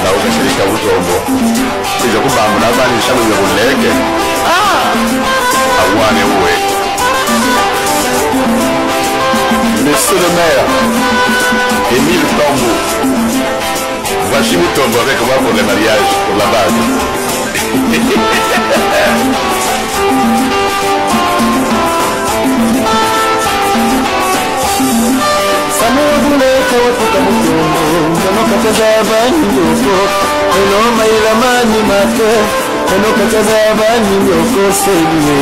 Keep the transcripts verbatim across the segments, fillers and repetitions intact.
ukashirika butombo kuja kubamba nabani shamu ya buleke ah awane uwe Monsieur le maire Émile Tombo Vachimi Tombo avec moi pour le mariage pour la base Samubule kawapuka mutombo Kano katazabani yoko Eno maila mani make Kano katazabani yoko sebiye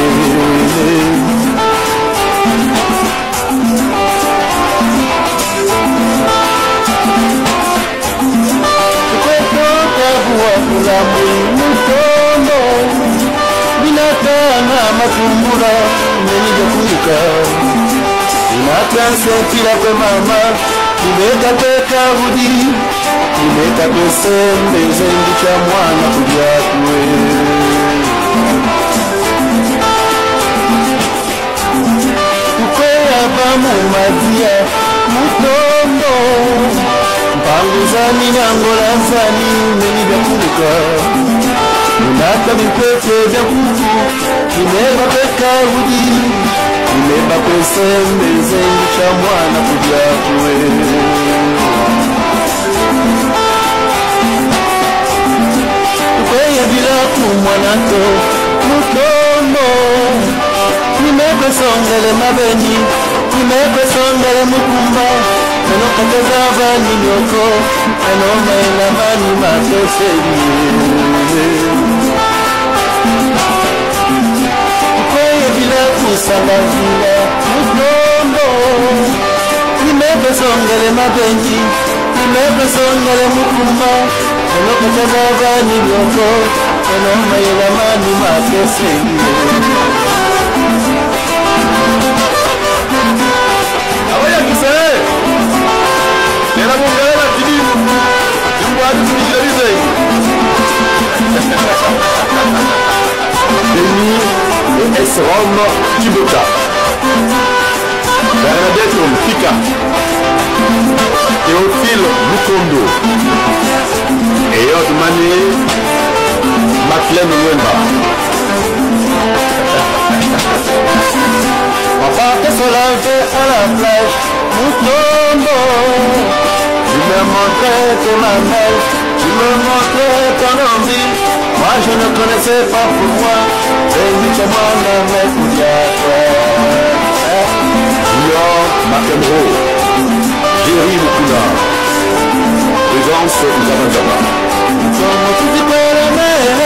Tukwetoka huwa kulambu mutombo Binatana matumbura Menija kuruka Inatansekira kwe mama Imeka kweka hudi Imeka kwe sembe Zendi cha mwana kuja kwe Tukwea bamu madia Mutombo Mpangu zani nyangola zani Menija kuruka Unaka mipeke vya kuku Imeka kweka hudi Imeba kwesembe zengi cha mwana kuja kwe Tukweye bila kumwanato mutombo Nimekwe songele mabeni Nimekwe songele mukumba Eno katezava ninyoko Eno maila mani makeseri Bila kusala vila mutombo Nimebe songele mabenji Nimebe songele mukumba Eno kachazava nilyoko Eno mayela mani makese Awaya kisare Nera mungala tidimu Jumbo hadi kunijarize Demi et Rome Djibouta Bernadette Mfika Théophile Mukondo et Odmane Maclen Wemba Papa te solave à la plage Mukondo Tu me montrais ton amel Tu me montrais ton envie Moi je ne connaissais pas pour moi Et oui c'est moi le mec où il y a Junior McEnroe Jerry Mukuna Présence Nzamazama Comme tu dis pas la mer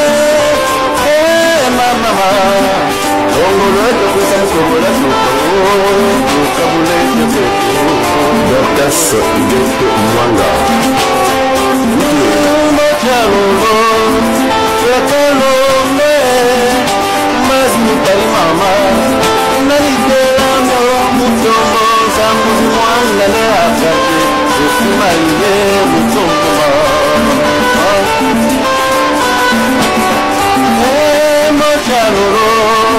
Eh ma maman Kongolo et le Koussam Kongolo Kongolo Kabule Bertas Ngeto Mwanga Mochalolo Fekalome Mazmi Pari Mama Nalitelano Mutombo Sambu Mwanga Le Akate Usimaile Mutombo Eh Mochalolo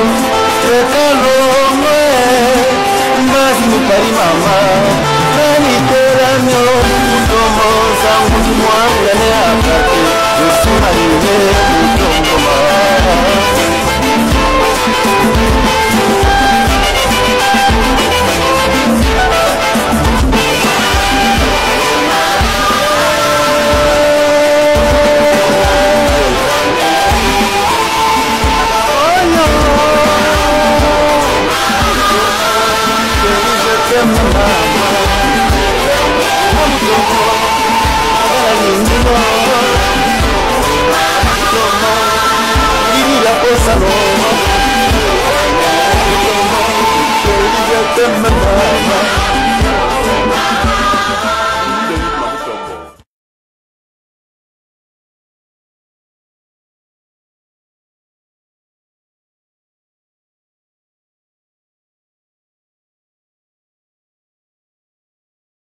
Fekalome Mazmi Pari Mama Nalitelano Mutombo Sambu Mwanga Le Akate Usimaile Mutombo Mama